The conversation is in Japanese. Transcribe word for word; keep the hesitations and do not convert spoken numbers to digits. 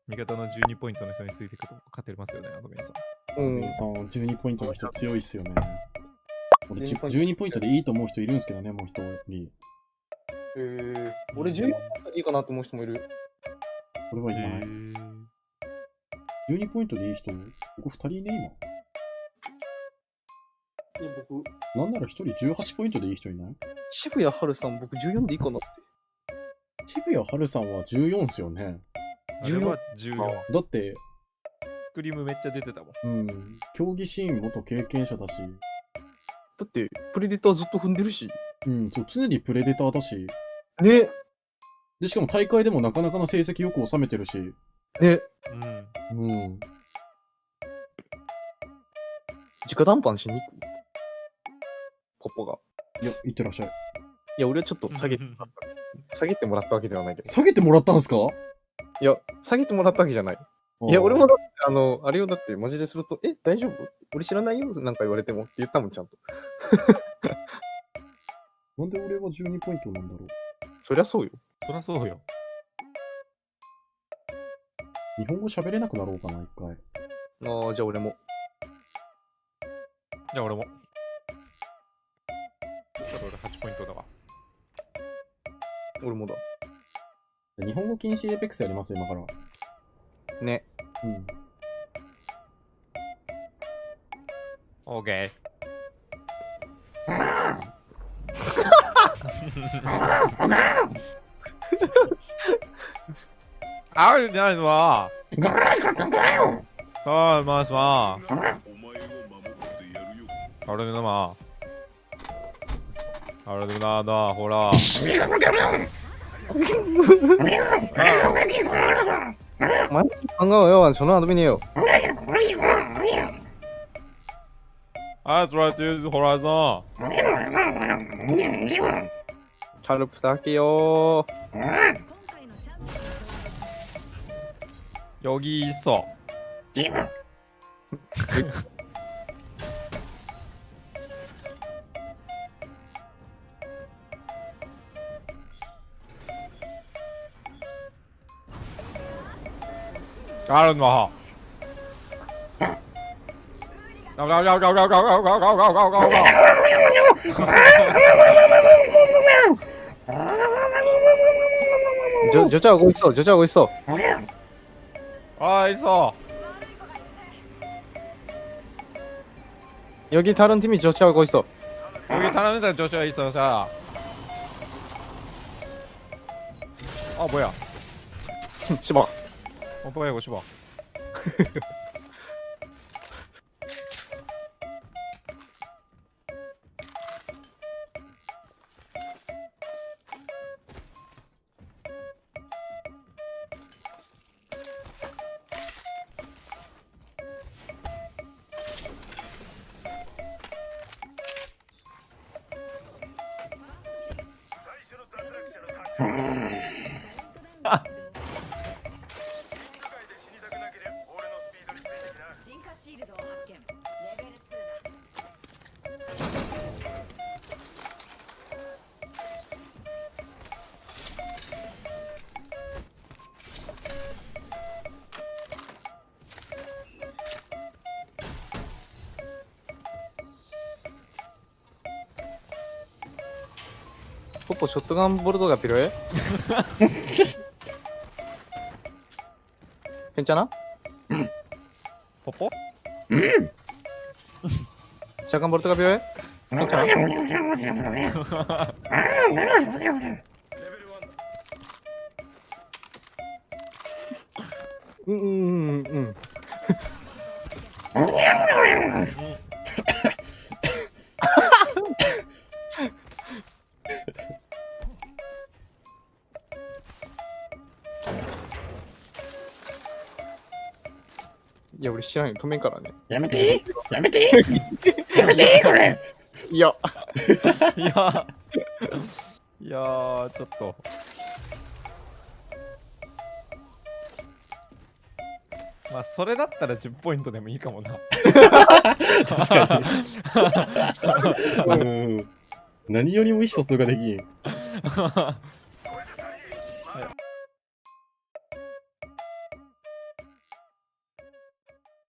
味方のじゅうにポイントの人についていくと勝てますよね、アドベンさん。 うん。 さん、じゅうにポイントの人強いっすよね。俺じゅうにポイントじゅうにポイントでいいと思う人いるんですけどね、もう一人。 えー、俺じゅうよんポイントでいいかなと思う人もいる。 これはいない。じゅうにポイントでいい人、僕ふたりいね、 いや、僕、 今。なんならひとりじゅうはちポイントでいい人いない？ 渋谷春さん、僕じゅうよんでいいかなって。 渋谷春さんはじゅうよんっすよね。 じゅうよんはじゅうよん。 だって、 スクリームめっちゃ出てたもん。 うん、競技シーン元経験者だし、 だって、プレデターずっと踏んでるし。 うん、そう、常にプレデターだし、 ね。 で、しかも大会でもなかなかの成績よく収めてるし、 ね。 うん。 うん。 直談判しに行くポッポが。 いや、いってらっしゃい。 いや、俺はちょっと下げてもらった。下げてもらったわけではないけど。 下げてもらったんすか？ いや、下げてもらったわけじゃない。いや、俺もだって、あの、あれをだって、マジですると、え、大丈夫？俺知らないよなんか言われてもって言ったもん、ちゃんと。 なんで俺はじゅうにポイントなんだろう。 そりゃそうよ。 そりゃそうよ。 日本語喋れなくなろうかな、一回。 ああ、じゃあ俺も。 じゃあ俺も。ちょっと俺はちポイントだわ。 俺もだ。 日本語禁止エーペックスやります、今から。 ね。 うん。 オーケー。あるじゃないのわ。はい、まあすま。あれだま。あれだな、ほら。 반가워요. 저는 아드민이에요. I try to use Horizon. 잘 부탁할게요. 여기 있어. 다른 거. 저, 저자하고 있어. 저자하고 있어. 아, 있어. 여기 다른 팀이 저자하고 있어. 여기 다른 데 저저 있어. 자. 어, 뭐야? 씹어. 어, 뭐야 이거 씹어. 뽀뽀 셔트건 보르도가 필요해? 괜찮아? 뽀뽀? 잠깐 보르도가 필요해? 괜찮아? 응응응응 응. 야 우리 시랑이 토맨가라네. やめてやめてやめてこれいやいやいやーちょっとまあそれだったらじゅうポイントでもいいかもな。 確かにうん。何よりも意思疎通ができん。